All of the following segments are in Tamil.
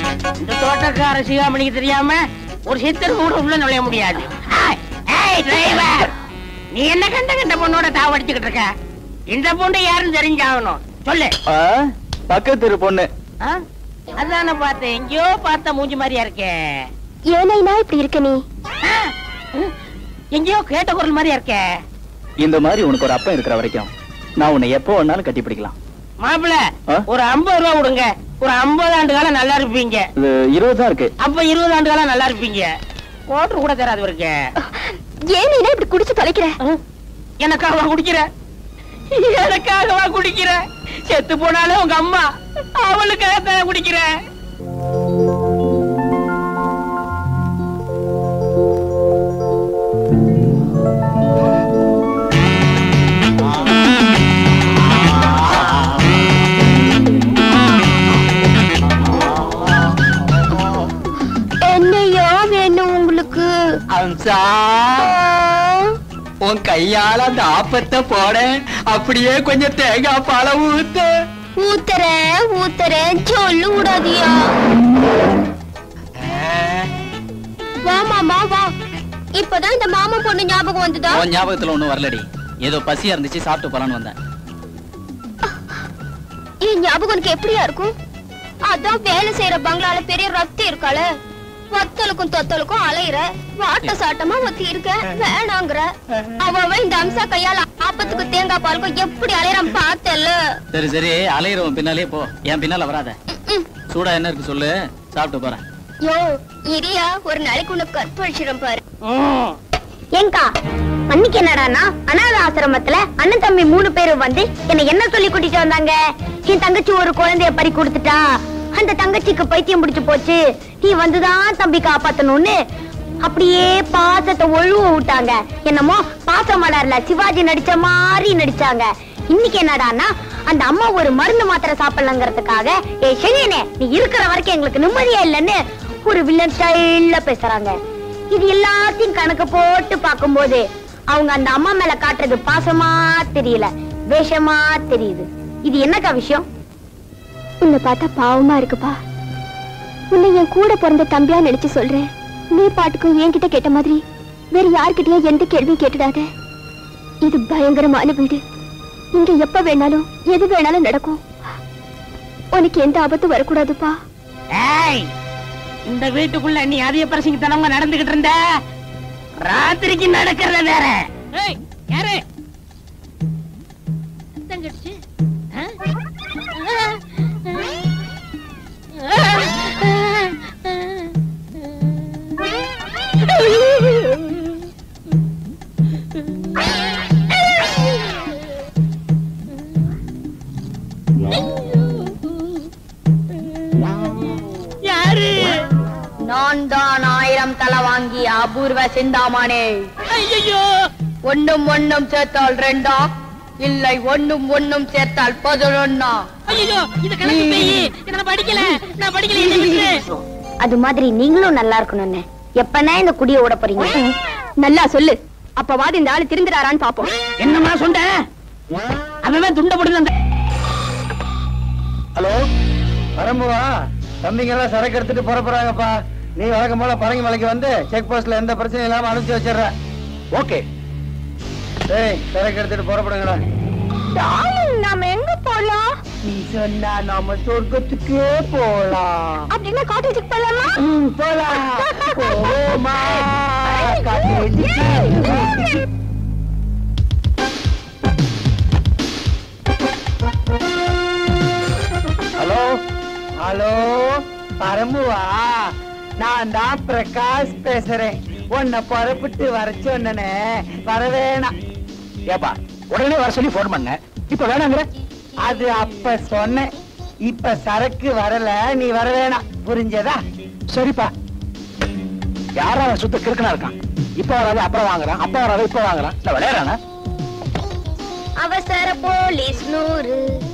இந்த தோட்டக்கார சிகாமணிக்கு தெரியாம ஒரு சித்தர் கூட உள்ள நுழைய முடியாது. நீ என்ன கண்ட பொண்ணோட தாவடிச்சுக்கிட்டு இருக்க? இந்த பொண்ணு யாருன்னு தெரிஞ்சாகணும். சொல்லு. பக்கத்து பொண்ணு. அதான பார்த்தேன், எங்கயோ பார்த்த மூஞ்சி மாதிரியா இருக்கே. ஏனா இப்படி இருக்க? நீ எங்கயோ கேட்ட குரல் மாதிரியா இருக்கே. இந்த மாதிரி உனக்கு ஒரு அப்பா இருக்கிற வரைக்கும் நான் உன்னை எப்போ வேணாலும் கட்டி பிடிக்கலாம். மாப்பிள்ள, ஒரு 50 ரூபா கொடுங்க. ஒரு 50 ஆண்டு காலம் நல்லா இருப்பீங்க. 20 தான் இருக்கு. அப்ப 20 ஆண்டு காலம் நல்லா இருப்பீங்க. கோட்டர் கூட தராது இருக்கு. ஏன் நீ இப்படி குடிச்சு தொலைக்கிற? எனக்காகவா குடிக்கிற? எனக்காகவா குடிக்கிற? செத்து போனாலும் உங்க அம்மா, அவளுக்காக குடிக்கிற. உன் கையால அந்த ஆப்பத்தை போட, அப்படியே கொஞ்சம் தேங்காய் பாலை ஊத்துறேன் சொல்லு விடாதியா. வா மாமா வா. இப்பதான் இந்த மாமா பொண்ணு ஞாபகம் வந்துதா? உன் ஞாபகத்துல ஒண்ணும் வரலடி. ஏதோ பசியா இருந்துச்சு, சாப்பிட்டு போலான்னு வந்தேன். என் ஞாபகம் உனக்கு எப்படியா இருக்கும்? அதான் வேலை செய்யற பங்களால பெரிய ரத்தி இருக்காள, வத்தலுக்கும் தொத்தலுக்கும் அலையிற, வாட்ட சாட்டமா ஒத்தி இருக்க, வேணாங்கிற. அவ இந்த அம்சா கையால ஆப்பத்துக்கு தேங்காய் பாலுக்கும் எப்படி அலையறான் பார்த்தல. சரி சரி, அலையிறவன் பின்னாலே போ, என் பின்னால வராத. சூடா என்ன இருக்கு சொல்லு, சாப்பிட்டு போறேன். யோ இரியா, ஒரு நாளைக்கு உனக்கு கற்பழிச்சிடும் பாரு. ஏங்கா அன்னைக்கு என்னடானா அனாத ஆசிரமத்துல அண்ணன் தம்பி 3 பேரும் வந்து என்ன சொல்லி கூட்டிட்டு வந்தாங்க? என் தங்கச்சி ஒரு குழந்தைய பறி கொடுத்துட்டா, அந்த தங்கச்சிக்கு பைத்தியம் பிடிச்சு போச்சு, நீ வந்துதான் தம்பி காப்பாத்தணும்னு அப்படியே பாசத்தை ஒழுவ விட்டாங்க. என்னமோ பாசமலர்ல சிவாஜி நடிச்ச மாதிரி நடிச்சாங்க. இன்னைக்கு என்னடானா அந்த அம்மா ஒரு மருந்து மாத்திரை சாப்பிடலங்கிறதுக்காக, ஏ சென்னியனே நீ இருக்கிற வரைக்கும் எங்களுக்கு நிம்மதியா இல்லைன்னு ஒரு வில்லன் ஸ்டைல்ல பேசுறாங்க. இது எல்லாத்தையும் கணக்கு போட்டு பார்க்கும்போது அவங்க அந்த அம்மா மேல காட்டுறது பாசமா தெரியல, வேஷமா தெரியுது. இது என்னக்கா விஷயம்? உன்னை பார்த்தா பாவமா இருக்குப்பா. உன்னை என் கூட பிறந்த தம்பியா நினைச்சு சொல்றேன். நீ பாட்டுக்கும் என்கிட்ட கேட்ட மாதிரி வேற யார்கிட்டயும் எந்த கேள்வியும் கேட்டுடாத. இது பயங்கரமான வீடு. இங்க எப்ப வேணாலும் எது வேணாலும் நடக்கும். உனக்கு எந்த ஆபத்து வரக்கூடாதுப்பா. இந்த வீட்டுக்குள்ள நீ அதிக பிரசங்கித்தனமா நடந்துகிட்டு இருந்த, ராத்திரிக்கு நடக்கிறத வேற. யாரு தங்கச்சி? யாரு? நான் தான் 1000 தலை வாங்கி அபூர்வ சிந்தாமணி. ஐயோ, ஒண்ணும் ஒண்ணும் சேர்த்தால் 2, இல்லை ஒண்ணும் ஒண்ணும் சேர்த்தால் 11. ஐயோ, இது கணக்கு பேய். நான் படிக்கல, நான் படிக்கல. அது மாதிரி நீங்களும் நல்லா இருக்கணும்னு எப்பனா இந்த குடிய ஓட போறீங்க? நல்லா சொல்லு, அப்பவாது இந்த ஆளு திருந்துறாரான்னு பாப்போம். என்னமா சொன்ன? அவன் துண்ட போடுங்க. ஹலோ வரம்புவா, தம்பிங்க எல்லாம் சரக்கு எடுத்துட்டு போறாங்கப்பா. நீ வழக்கம் போல பரங்கி மலைக்கு வந்து செக் போஸ்ட்ல எந்த பிரச்சனையும் இல்லாம அனுப்பிச்சு வச்சிடுற. ஓகே, சரக்கு எடுத்துட்டு புறப்படுங்களா. நாம எங்க போலாம்? நீ சொன்னா நாம சொர்க்கத்துக்கே போலாம். அப்படின்னா காட்டேஜுக்கு போலாமா? போலாம். போமா காட்டேஜுக்கு. ஹலோ ஹலோ பரம்புவா, நான் தான் பிரகாஷ் பேசுறேன். உன்னை புறப்பட்டு வர சொன்னே, வரவேணா. ஏப்பா உடனே வர சொல்லி போன் பண்ண, இப்ப வேணாங்கிற? அது அப்ப சொன்னேன், இப்ப சரக்கு வரல, நீ வரவேணா. புரிஞ்சதா? சரிப்பா. யாரா சுத்த கிறுக்கனா இருக்கான்? இப்ப வராது அப்புறம் வாங்குறான், அப்ப வராது இப்ப வாங்குறான். இல்ல விளையாடுறானா? அவசர போலீஸ் 100.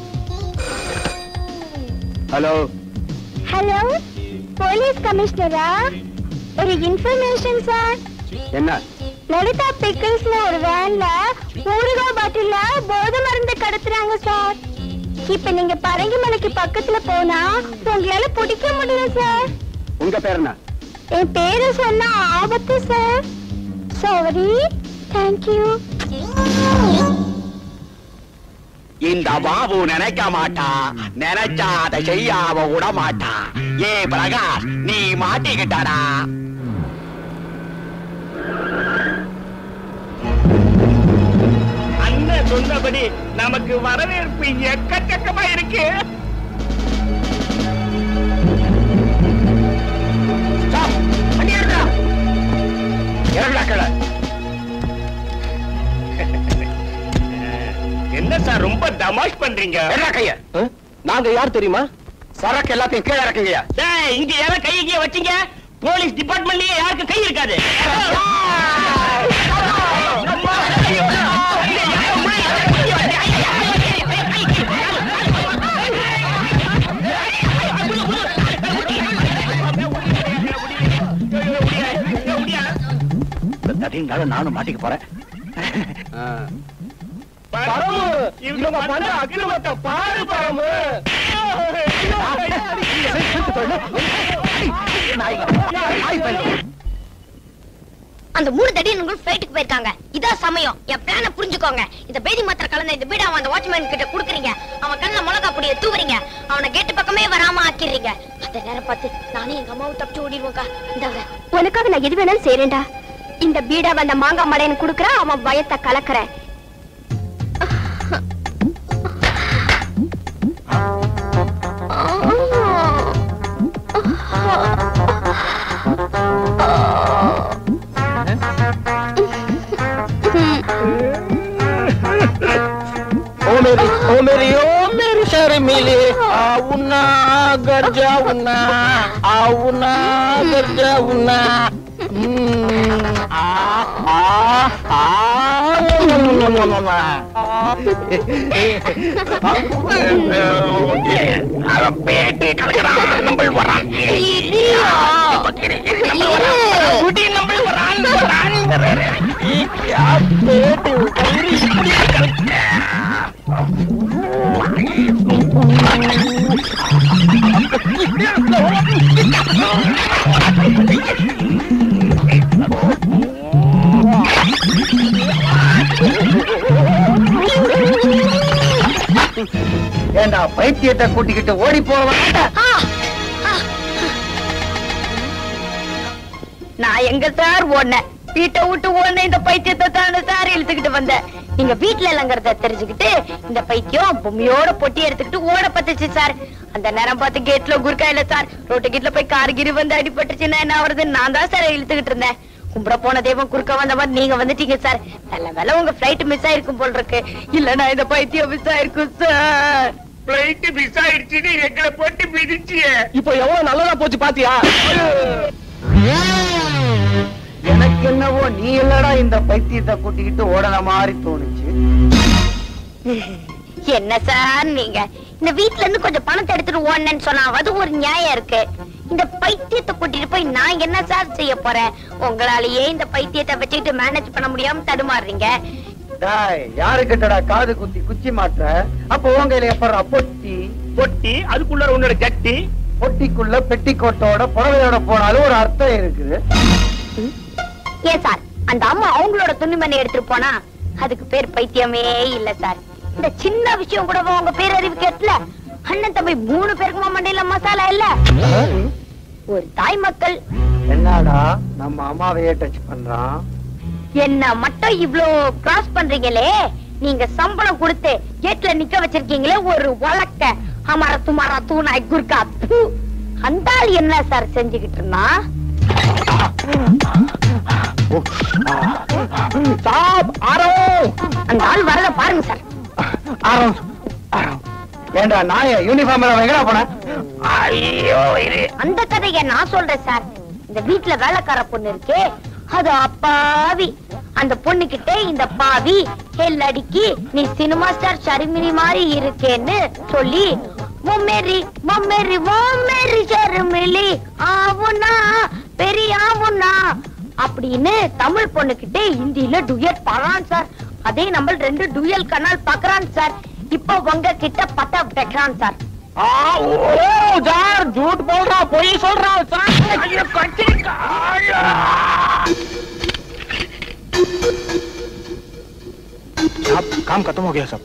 ஹலோ ஹலோ, போலீஸ் கமிஷனரா? ஒரு இன்ஃபர்மேஷன் சார். என்ன? லலிதா பிக்கிள்ஸ்ல ஒரு வேன்ல ஊறுகாய் பாட்டில்ல போதை மருந்து கடத்துறாங்க சார். இப்ப நீங்க பரங்கிமலைக்கு பக்கத்துல போனா உங்களால பிடிக்க முடியல சார். உங்க பேர் என்ன? என் பேரு சொன்னா ஆபத்து சார். சாரி. தேங்க்யூ. இந்த பாபு நினைக்க மாட்டா, நினைச்சா அதை செய்யாம விட மாட்டா. ஏ பிரகாஷ், நீ மாட்டிக்கிட்டாடா. அண்ணன் சொன்னபடி நமக்கு வரவேற்பு எக்கச்சக்கமா இருக்கு. என்ன சார் ரொம்ப தமாஷ் பண்றீங்க? நாங்க யார் தெரியுமா? சரக்கு எல்லாத்தையும் கீழே இறக்குங்க. இங்க யாரும் கையை வச்சீங்க, போலீஸ் டிபார்ட்மெண்ட்லயே யாருக்கு கை இருக்காது. நானும் மாட்டிக்க போறேன். இவங்க பண்ற அக்கிரமத்தை பாரு பரமு. அந்த 3 தடியன்கள் ஃளைட்டுக்கு போயிருக்காங்க. இதான் சமயம். என் பிளான புரிஞ்சுக்கோங்க. இந்த பேதி மாத்திரை கலந்த இந்த பீடா அந்த வாட்ச்மேன் கிட்ட குடுக்குறீங்க. அவன் கண்ணுல மிளகா பொடியை தூவுறீங்க. அவனை கேட்டு பக்கமே வராம ஆக்கிடுறீங்க. அந்த நேரம் பார்த்து நானே எங்க அம்மாவை தப்பிச்சு ஓடிடுவோக்கா. இந்தாங்க, உனக்காக நான் எது வேணாலும் செய்யறேன்டா. இந்த பீடா அந்த மாங்காய் மடையன் குடுக்குற, அவன் பயத்தை கலக்குறேன். ओ मेरी शर्मिले आउना घर जाऊना, आउना घर जाऊना. பேட்டி கலக்கிறான், நம்ம வரான். ஏண்டா பைத்தியத்தை கூட்டிக்கிட்டு ஓடி போவேன். நான் எங்க சார் ஓடுனேன்? வீட்டை விட்டு ஓடுன இந்த பைத்தியத்தை தானே சார் இழுத்துக்கிட்டு வந்தேன். நீங்க வீட்டுல இல்லங்கிறத தெரிஞ்சுக்கிட்டு இந்த பைத்தியம் பொம்மையோட பொட்டி எடுத்துக்கிட்டு ஓட பத்துச்சு சார். அந்த நேரம் பார்த்து கேட்ல குறுக்கா இல்ல சார், ரோட்டு கேட்ல போய் கார்கிரி வந்து அடிபட்டுச்சுன்னா என்ன வருது? நான் தான் சார் இழுத்துக்கிட்டு இருந்தேன். கும்பிட போன தெய்வம் குறுக்க வந்த மாதிரி நீங்க வந்துட்டீங்க சார். நல்ல வேலை உங்க பிளைட் மிஸ் ஆயிருக்கும் போல் இருக்கு. இல்லன்னா இந்த பைத்தியம் மிஸ் ஆயிருக்கும் சார். பிளைட் மிஸ் ஆயிடுச்சுன்னு எங்களை போட்டு மிதிச்சிய. இப்போ எவ்வளவு நல்லதா போச்சு பாத்தியா? எனக்கு என்னவோ நீ இல்லடா இந்த பைத்தியத்தை கூட்டிக்கிட்டு ஓடன மாதிரி தோணுச்சு. என்ன சார் நீங்க இந்த வீட்ல இருந்து கொஞ்சம் பணத்தை எடுத்துட்டு ஓடனேன்னு சொன்னாவது ஒரு நியாயம் இருக்கு. இந்த பைத்தியத்தை கூட்டிட்டு போய் நான் என்ன சார் செய்ய போறேன்? உங்களாலேயே இந்த பைத்தியத்தை வச்சுக்கிட்டு மேனேஜ் பண்ண முடியாம தடுமாறுறீங்க. யாரு கிட்டடா காது குத்தி குச்சி மாற்ற? அப்ப உங்கையில எப்பறா பொட்டி பொட்டி, அதுக்குள்ள உன்னோட ஜட்டி, பொட்டிக்குள்ள பெட்டிக்கோட்டோட புடவையோட போனாலும் ஒரு அர்த்தம் இருக்குது. ஏன் சார் அந்த அம்மா அவங்களோட துணிமணி எடுத்துட்டு போனா அதுக்கு பேர் பைத்தியமே இல்ல சார். இந்த சின்ன விஷயம் கூட உங்க பேரறிவு கேட்கல. அண்ணன் தம்பி 3 பேருக்குமா மண்டையில மசாலா இல்ல? ஒரு தாய் மக்கள் என்னடா நம்ம அம்மாவையே டச் பண்றான். என்ன மட்டும் இவ்ளோ கிராஸ் பண்றீங்களே? நீங்க சம்பளம் கொடுத்து கேட்ல நிக்க வச்சிருக்கீங்களே ஒரு வழக்க. ஹமாரா துமாரா தூணாய் குர்கா. அந்த ஆள் என்ன சார் செஞ்சுக்கிட்டு இருந்தா? அந்த ஆள் வரத பாருங்க சார். ஏண்டா நாய யூனிஃபார்ம்ல எங்கடா போன? அந்த கதையை நான் சொல்றேன் சார். இந்த வீட்டுல வேலைக்கார பொண்ணு இருக்கே, அது அப்பாவி. அந்த பொண்ணு கிட்ட இந்த பாவி ஹெல்லடிக்கி நீ சினிமா ஸ்டார் ஷர்மினி மாதிரி இருக்கேன்னு சொல்லி மொம்மேரி மொம்மேரி மொம்மேரி ஷர்மிலி ஆவுனா பெரிய ஆவுனா அப்படின்னு தமிழ் பொண்ணு கிட்ட ஹிந்தியில டுயட் பாடுறான் சார். அதே நம்ம 2 டுயல் கனால் பாக்குறான் சார். இப்போ உங்க கிட்ட பட்ட வைக்கிறான் சார். यार झूठ बोल रहा पोई सोल रहा साहब काम खत्म हो गया सब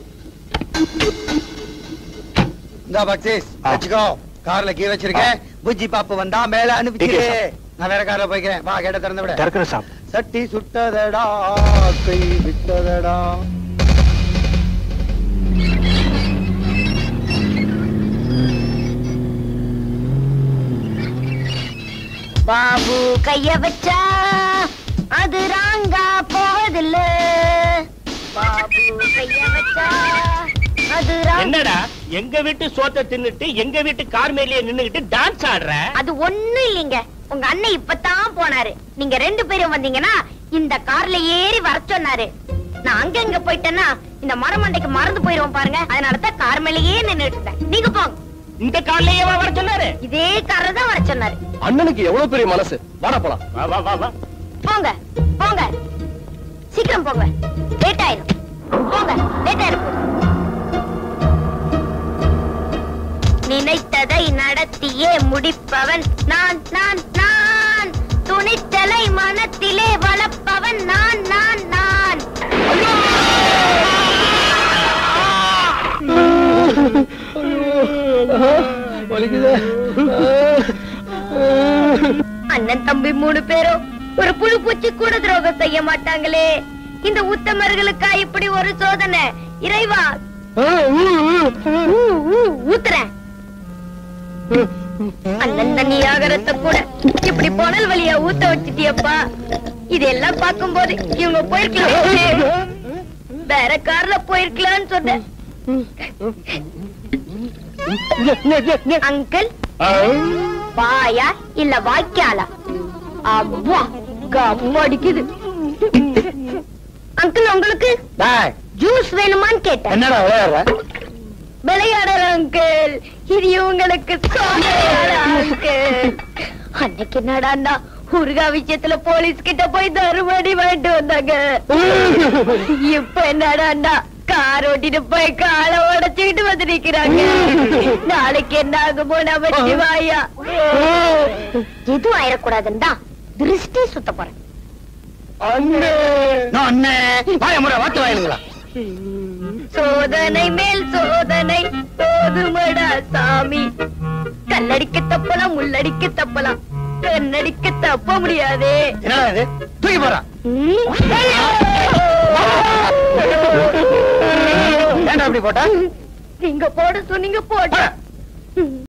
இந்த பக்ஸீஸ் வெச்சுக்கோ கார்ல கீ வச்சிருக்கேன் புஜ்ஜி பாப்பு வந்தா மேல அனுப்பிச்சிரு நான் வேற கார்ல போய்க்கிறேன் வா கேட்ட திறந்து விட திறக்கிறேன் சாப் சட்டி சுட்டதடா கை விட்டதடா பாபு கைய வச்சா அது ராங்கா போவதில்ல பாபு கைய வச்சா அது என்னடா எங்க வீட்டு சோத்தை தின்னுட்டு எங்க வீட்டு கார் மேலேயே நின்னுகிட்டு டான்ஸ் ஆடுற அது ஒண்ணும் இல்லைங்க உங்க அண்ணன் இப்பதான் போனாரு நீங்க 2 பேரும் வந்தீங்கன்னா இந்த கார்ல ஏறி வர சொன்னாரு நான் அங்க இங்க போயிட்டேன்னா இந்த மரமண்டைக்கு மறந்து போயிருவோம் பாருங்க அதனாலதான் கார் மேலேயே நின்னுட்டு இருந்தேன் நீங்க போங்க இந்த கார்லயே வர சொன்னாரு இதே கார்ல தான் வர சொன்னாரு அண்ணனுக்கு எவ்வளவு பெரிய மனசு வாடா போலாம் வா வா வா வா போங்க போங்க சீக்கிரம் போங்க லேட் ஆயிடும் போங்க லேட் ஆயிடும் நினைத்ததை நடத்தியே முடிப்பவன் நான் நான் நான் துணிச்சலை மனத்திலே வளர்ப்பவன் நான் நான் நான் அண்ணன் தம்பி 3 பேரும் ஒரு புழு பூச்சி கூட துரோகம் செய்ய மாட்டாங்களே இந்த உத்தமர்களுக்கா இப்படி ஒரு சோதனை இறைவா ஊத்துறேன் அண்ணன் தண்ணி ஆகரத்தை கூட இப்படி புனல் வழியா ஊத்த வச்சிட்டியப்பா இதெல்லாம் பார்க்கும் போது இவங்க போயிருக்கலாம் வேற கார்ல போயிருக்கலாம்னு சொன்னேன் அங்கிள் பாயா இல்ல வாய்க்காலா அவ்வா கம்ம அடிக்குது அங்கிள் உங்களுக்கு ஜூஸ் வேணுமான்னு கேட்டேன் என்னடா விளையாடுற விளையாடல அங்கிள் இது உங்களுக்கு அங்கிள் அன்னைக்கு என்னடா ஊர்கா விஷயத்துல போலீஸ் கிட்ட போய் தருமடி வாங்கிட்டு வந்தாங்க இப்ப என்னடா கார் ஓட்டிட்டு போய் காலை உடைச்சுக்கிட்டு வந்து நிக்கிறாங்க நாளைக்கு என்ன ஆகுமோ நம்ம சிவாயா எதுவும் ஆயிடக்கூடாதுன்னு தான் திருஷ்டி சுத்த போறேன் சோதனை மேல் சோதனை போதுமடா சாமி கல்லடிக்க தப்பலாம் முள்ளடிக்க தப்பலாம் கண்ணடிக்க தப்ப முடியாதே என்னடா இது தூக்கி போறா ஏன்டா அப்படி போட்டா நீங்க போட சொன்னீங்க போட்ட